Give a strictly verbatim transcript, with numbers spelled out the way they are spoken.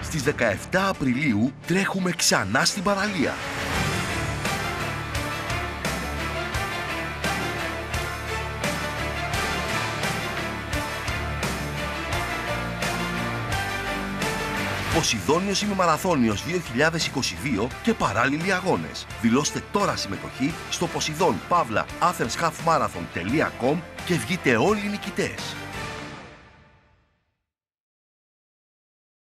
Στις δεκαεπτά Απριλίου τρέχουμε ξανά στην παραλία. Ποσειδώνιος ημιμαραθώνιος δύο χιλιάδες είκοσι δύο και παράλληλοι αγώνες. Δηλώστε τώρα συμμετοχή στο poseidon pavla athens half marathon τελεία com και βγείτε όλοι νικητές.